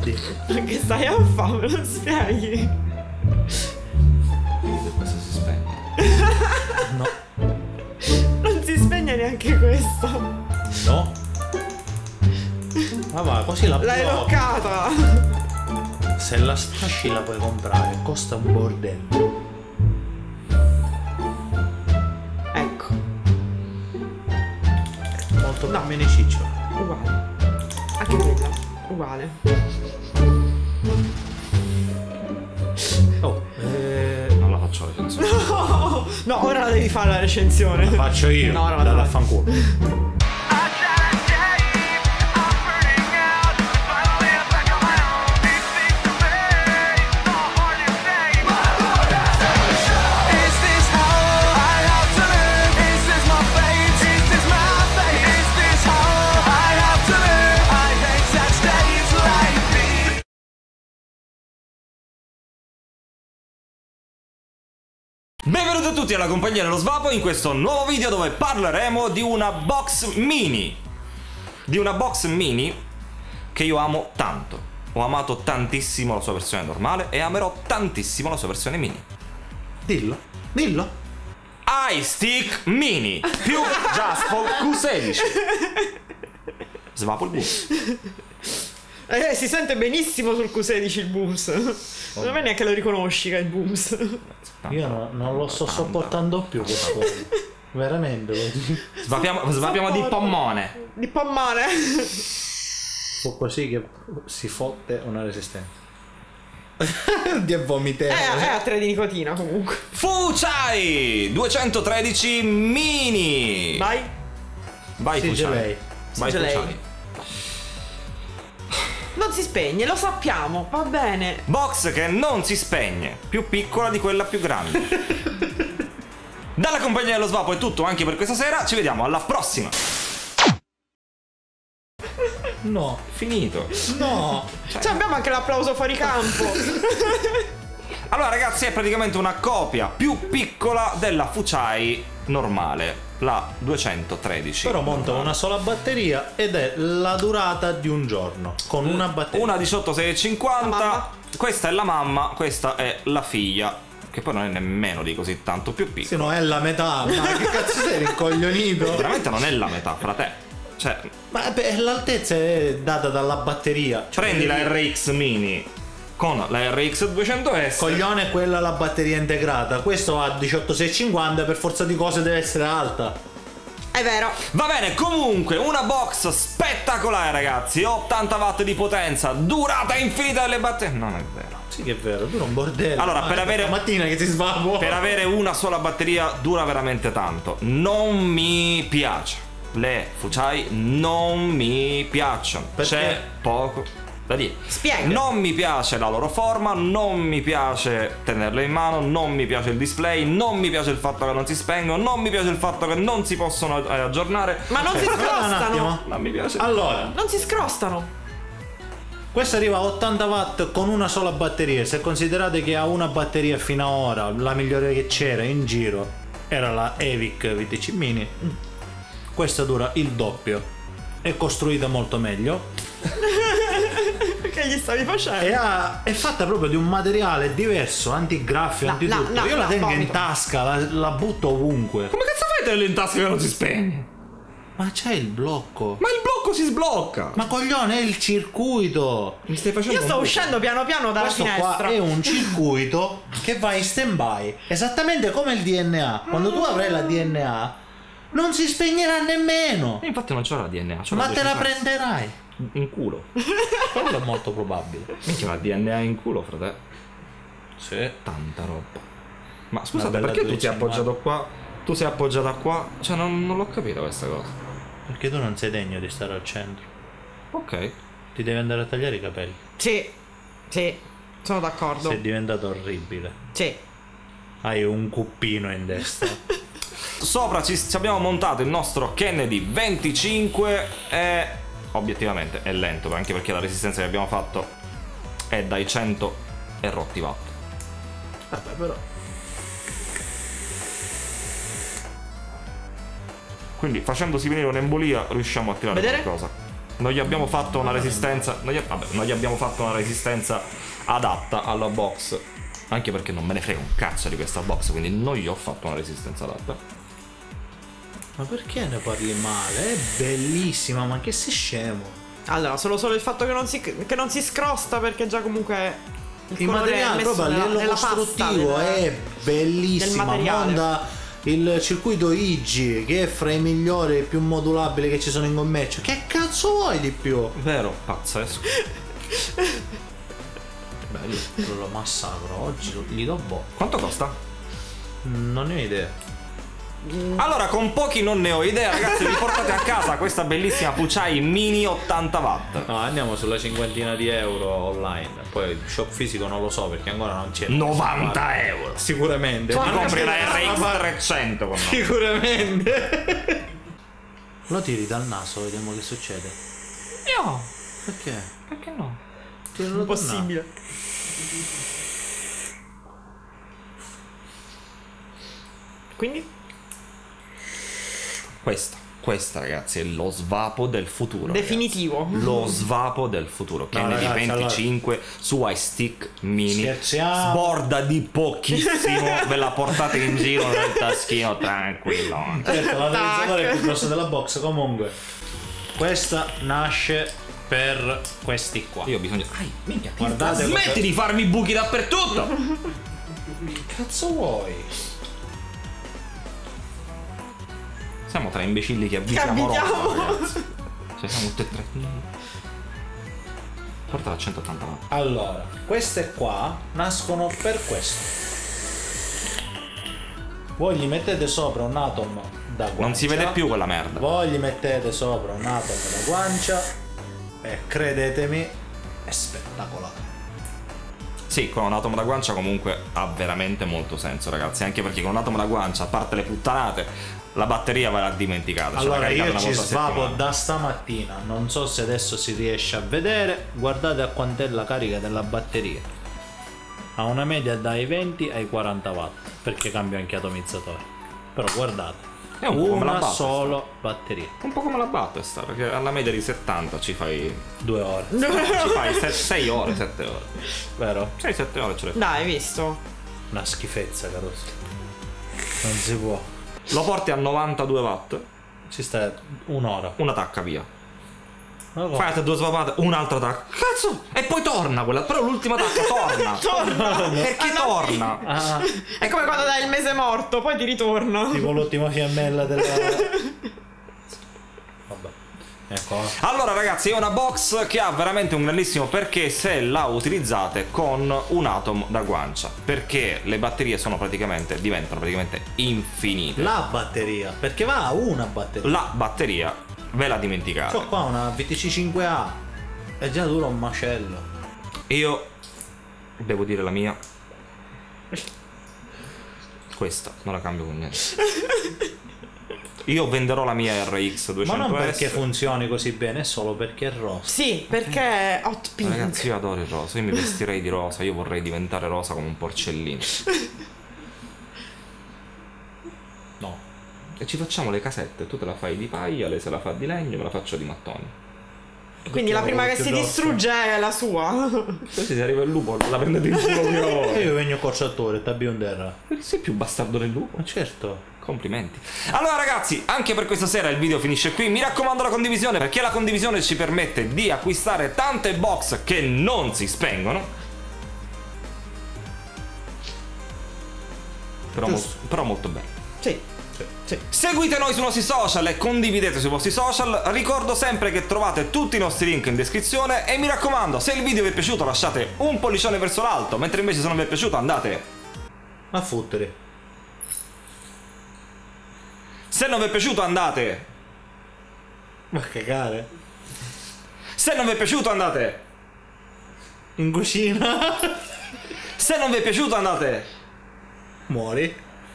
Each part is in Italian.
infatti. Che stai a fare? Me lo spieghi? Questo si spegne. No. Non si spegne neanche questo. No. Ma va, così la L'hai blocchi. loccata. Se la sfasci la puoi comprare, costa un bordello. Ecco. Molto no. Mini ciccio. Uguale. Anche quella. Uguale. Oh, non la faccio la recensione. No, no, ora la devi fare la recensione. la faccio io. No, no, da no. vaffanculo. Benvenuti a tutti alla compagnia dello Svapo in questo nuovo video dove parleremo di una box mini. Di una box mini che io amo tanto. Ho amato tantissimo la sua versione normale e amerò tantissimo la sua versione mini. Dillo, dillo. iStick Mini più Jaspo Q16. Svapo il bus. Si sente benissimo sul Q16 il booms. Non è neanche lo riconosci che è il booms. Io non lo sto sopportando più questo. Veramente. Svapiamo di pommone. Di pommone. Fu così che si fotte una resistenza. Di vomitare. È a 3 di nicotina comunque. Fuchai 213 Mini. Vai. Vai Fuchai. Vai lei. Fuchai. Non si spegne, lo sappiamo, va bene. Box che non si spegne, più piccola di quella più grande. Dalla compagnia dello Svapo è tutto anche per questa sera, ci vediamo alla prossima. No. Finito. No. Cioè abbiamo anche l'applauso fuori campo. Allora ragazzi, è praticamente una copia più piccola della Fuchai normale, la 213. Però monta una sola batteria ed è la durata di un giorno. Con una batteria. Una 18650. Questa è la mamma, questa è la figlia, che poi non è nemmeno di così tanto più piccola. Se no è la metà. Ma che cazzo sei rincoglionito? Veramente non è la metà, frate. Cioè, ma l'altezza è data dalla batteria. Cioè, prendi la RX Mini con la RX 200S. Coglione, quella è la batteria integrata. Questo ha 18650, per forza di cose deve essere alta. È vero. Va bene, comunque una box spettacolare ragazzi, 80 watt di potenza, durata infinita delle batterie. Non è vero. Sì che è vero, dura un bordello. Allora, per avere mattina che si svapo. Per avere una sola batteria dura veramente tanto. Non mi piace. Le Fuchai non mi piacciono. Perché? C'è poco da dire. Spiega. Non mi piace la loro forma, non mi piace tenerle in mano, non mi piace il display, non mi piace il fatto che non si spengono, non mi piace il fatto che non si possono aggiornare. Ma non si Un scrostano. attimo. Non mi piace. Allora, Non si scrostano. questo arriva a 80 watt con una sola batteria. Se considerate che ha una batteria fino ad ora, la migliore che c'era in giro era la Evic VTC Mini. Questa dura il doppio. È costruita molto meglio. Che gli stavi facendo? E è fatta proprio di un materiale diverso, antigraffio, No, antitutto. no, Io la tengo in vomito. tasca, la butto ovunque. Come cazzo fai a tenerle in tasca che non si spegne? Ma c'è il blocco. Ma il blocco si sblocca. Ma coglione, è il circuito. Mi stai facendo Io sto un uscendo piano piano dalla Questo finestra. qua è un circuito che va in stand by, esattamente come il DNA. Quando tu avrai la DNA non si spegnerà nemmeno. Infatti non c'ho la DNA, c'ho Ma la te la 200S. prenderai. In culo. Quello è molto probabile. Minchia, la DNA in culo, frate. Sì. Tanta roba. Ma Una scusate, bella perché tu ti sei 250. appoggiato qua? Tu sei appoggiata qua? Cioè, non l'ho capito questa cosa. Perché tu non sei degno di stare al centro. Ok. Ti devi andare a tagliare i capelli. Sì. Sì. Sono d'accordo. Sei diventato orribile. Sì. Hai un cuppino in destra. Sopra ci abbiamo montato il nostro Kennedy 25 e obiettivamente è lento, anche perché la resistenza che abbiamo fatto è dai 100 e rotti watt. Vabbè, però. Quindi facendosi venire un'embolia riusciamo a tirare Vedere? qualcosa. Non gli abbiamo fatto una resistenza. Non gli abbiamo fatto una resistenza adatta alla box. Anche perché non me ne frega un cazzo di questa box, quindi non gli ho fatto una resistenza adatta. Ma perché ne parli male? È bellissima, ma che sei scemo. Allora, solo il fatto che non si scrosta, perché già comunque Il materiale proprio a livello costruttivo è bellissima. Monda il circuito Igi, che è fra i migliori e più modulabili che ci sono in commercio. Che cazzo vuoi di più? Vero, pazzesco. Beh, io lo massacro oggi, gli do boh. Quanto costa? Non ne ho idea. Allora, con pochi non ne ho idea, ragazzi. Vi portate a casa questa bellissima Puchai Mini 80 watt. No, andiamo sulla cinquantina di euro online. Poi il shop fisico non lo so perché ancora non c'è. 90 euro. Sicuramente. Tu compri la RX 300 con noi. Sicuramente. Lo tiri dal naso, vediamo che succede. Io? Perché? Perché no? Tiralo dal naso. Impossibile. Quindi? Questa ragazzi è lo svapo del futuro. Definitivo. Ragazzi. Lo svapo del futuro. Kennedy ragazzi, 25 su iStick Mini. Scherziamo. Sborda di pochissimo. Ve la portate in giro nel taschino tranquillo. Certo, l'analizzatore è più grosso della box. Comunque, questa nasce per questi qua. Io ho bisogno. Minchia, Guardate, smetti di farmi buchi dappertutto. Che cazzo vuoi? Siamo tra imbecilli che abitiamo Roma, ragazzi. Cioè siamo tutti e tre. Portala a 180 watt. Allora, queste qua nascono per questo. Voi gli mettete sopra un atom da guancia. Non si vede più quella merda. Voi gli mettete sopra un atom da guancia e credetemi, è spettacolare. Sì, con un atomo da guancia comunque ha veramente molto senso, ragazzi. Anche perché con un atomo da guancia, a parte le puttanate, la batteria ve l'ha dimenticata. Allora io ci volta a svapo settimana. da stamattina. Non so se adesso si riesce a vedere. Guardate a quant'è la carica della batteria. Ha una media dai 20 ai 40 watt, perché cambio anche atomizzatore. Però guardate, È un po' come la una Battlestar. solo batteria. Un po' come la Battlestar, perché alla media di 70 ci fai 2 ore. ci fai 6 ore, 7 ore. Vero? 6-7 ore ce le fai. Dai, hai visto? Una schifezza, carosso. Non si può. Lo porti a 92 watt, Ci sta un'ora. una tacca via. Ma come? Fai altre 2 svapate, un'altra tacca. Cazzo! E poi torna quella. Però l'ultima tacca torna. Perché torna? Ah, È come quando dai il mese morto, poi ti ritorna. tipo l'ultima fiammella della... Vabbè. Ecco. Allora ragazzi, è una box che ha veramente un grandissimo perché se la utilizzate con un atom da guancia, perché le batterie diventano praticamente infinite. La batteria, perché va a una batteria. La batteria ve la dimenticate. C'ho qua una VTC 5A. È già dura un macello. Io devo dire la mia. Questa non la cambio con niente. Io venderò la mia RX 200S. Ma non perché funzioni così bene, è solo perché è rosa. Sì, perché è hot pink. Ragazzi, io adoro il rosa. Io mi vestirei di rosa. Io vorrei diventare rosa come un porcellino. No. E ci facciamo le casette. Tu te la fai di paglia, lei se la fa di legno, me la faccio di mattoni. Quindi la prima che si distrugge è la sua. Così se arriva il lupo, la prendete in culo prima E volta. io vengo corciatore, tabionderra. Sei più bastardo del lupo? Ma certo. Complimenti. Allora ragazzi, anche per questa sera il video finisce qui. Mi raccomando la condivisione, perché la condivisione ci permette di acquistare tante box che non si spengono. Però molto bene. Sì. Sì. Seguite noi sui nostri social e condividete sui vostri social. Ricordo sempre che trovate tutti i nostri link in descrizione. E mi raccomando, se il video vi è piaciuto lasciate un pollicione verso l'alto, mentre invece se non vi è piaciuto andate A fottere. Se non vi è piaciuto andate. Ma cagare. Se non vi è piaciuto andate. In cucina. Se non vi è piaciuto andate. Muori.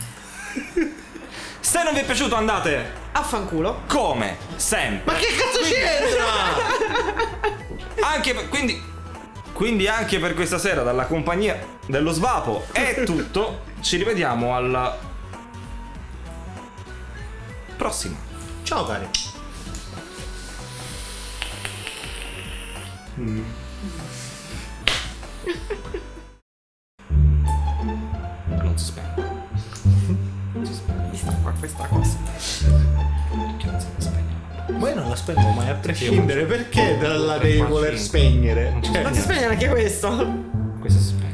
Se non vi è piaciuto andate. Affanculo. Come sempre. Ma che cazzo c'entra? Anche quindi anche per questa sera dalla compagnia dello Svapo è tutto. Ci rivediamo alla prossima. Ciao cari. Non si spegne. Non si spegne. Vista qua questa cosa. Perché non si spegne? Ma io non la spengo mai a prescindere. Perché la devi voler Non spegnere? si Non si spegne neanche questo. Questo si spegne.